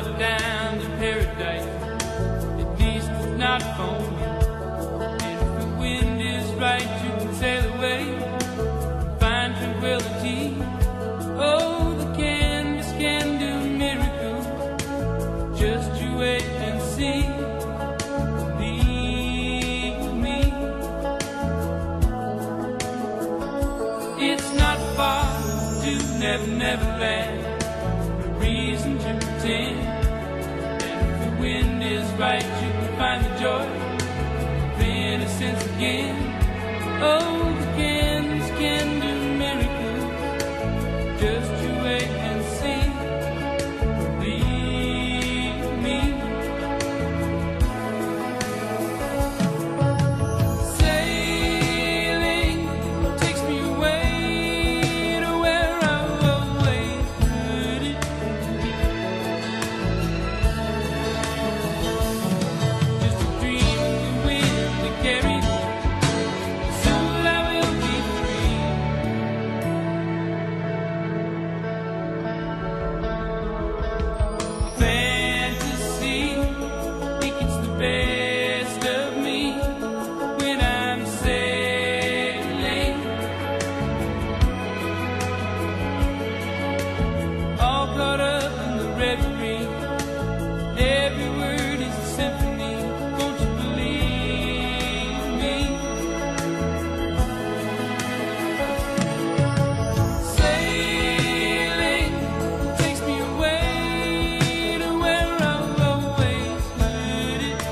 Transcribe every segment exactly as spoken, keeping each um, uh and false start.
flight down to paradise. At least it's not for me. And if the wind is right, you can sail away and find tranquility. Oh, the canvas can do miracles. Just you wait and see. Believe me. It's not far to Never Never Land. No reason to pretend. And if the wind is right, you can find the joy of innocence again. Oh, the canvas can do miracles. Just you wait and see. Believe me. Sailing takes me away to where I've always heard it. Just a dream of the wind that carries me. Soon I will be free. Fantasy, think it's the best of me when I'm sailing. All caught up in the reverie. Every word is a symphony. Won't you believe me? Sailing takes me away to where I've always heard it.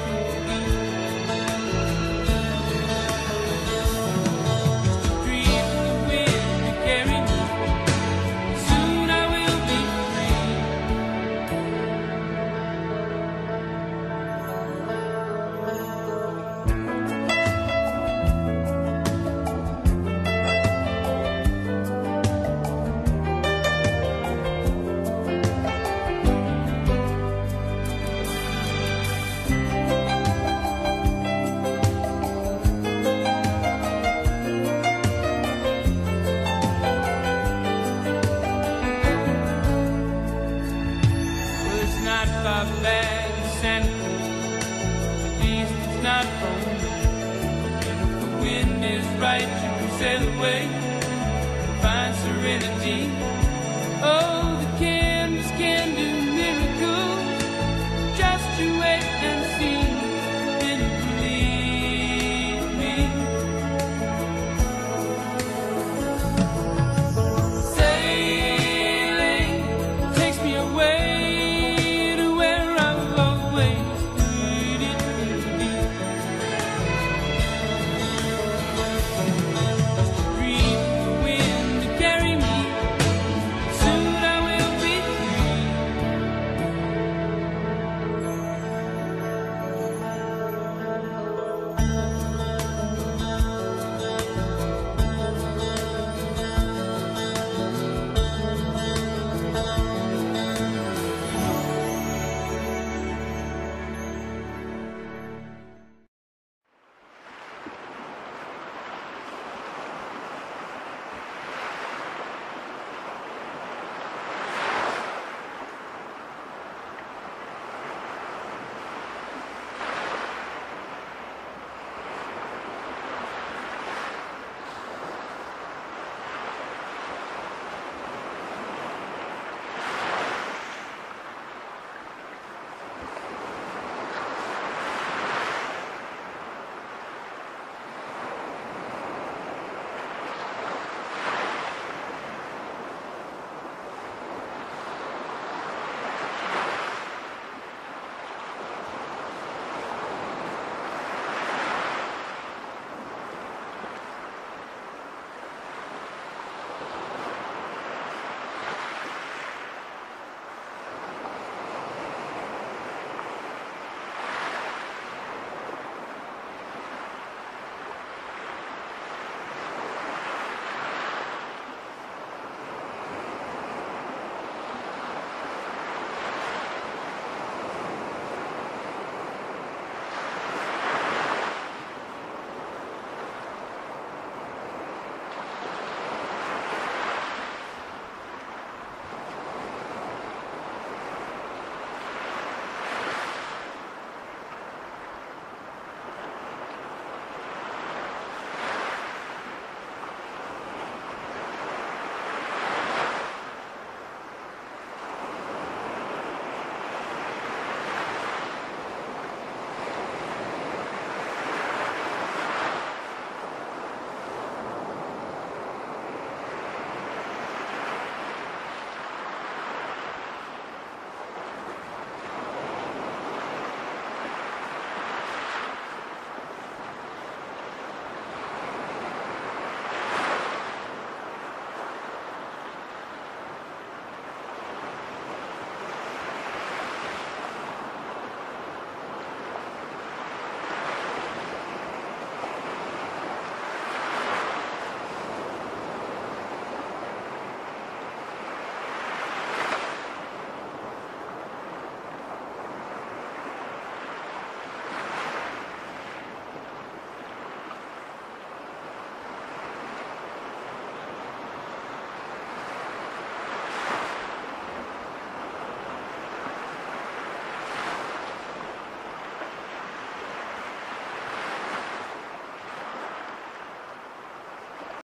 Just a dream of the wind to carry me. Soon I will be free. Well, it's not far back to Santa Cruz. At least it's not for me. And if the wind is right, you can sail away